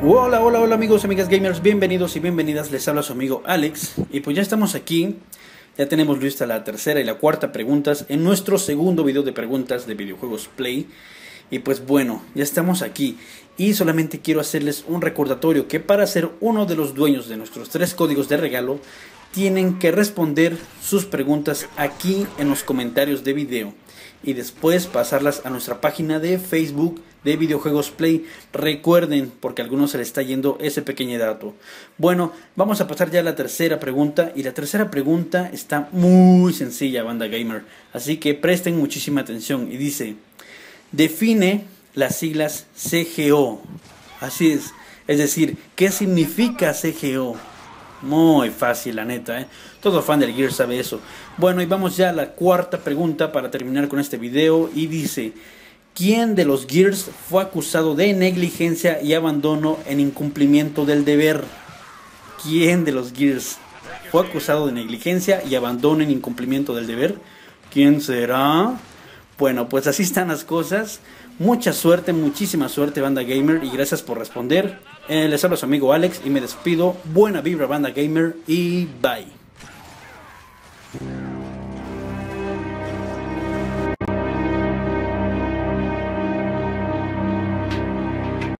Hola, hola, hola amigos, amigas gamers, bienvenidos y bienvenidas, les habla su amigo Alex. Y pues ya estamos aquí, ya tenemos lista la tercera y la cuarta preguntas en nuestro segundo video de preguntas de videojuegos Play. Y pues bueno, ya estamos aquí y solamente quiero hacerles un recordatorio que para ser uno de los dueños de nuestros 3 códigos de regalo tienen que responder sus preguntas aquí en los comentarios de video y después pasarlas a nuestra página de Facebook de Videojuegos Play. Recuerden, porque a algunos se les está yendo ese pequeño dato. Bueno, vamos a pasar ya a la tercera pregunta, y la tercera pregunta está muy sencilla, banda gamer, así que presten muchísima atención y dice: define las siglas CGO. Así es decir, ¿qué significa CGO? Muy fácil, la neta, ¿eh? Todo fan del Gears sabe eso. Bueno, y vamos ya a la cuarta pregunta para terminar con este video. Y dice: ¿quién de los Gears fue acusado de negligencia y abandono en incumplimiento del deber? ¿Quién de los Gears fue acusado de negligencia y abandono en incumplimiento del deber? ¿Quién será? Bueno, pues así están las cosas. Mucha suerte, muchísima suerte, banda gamer, y gracias por responder. Les habla su amigo Alex y me despido. Buena vibra, banda gamer, y bye.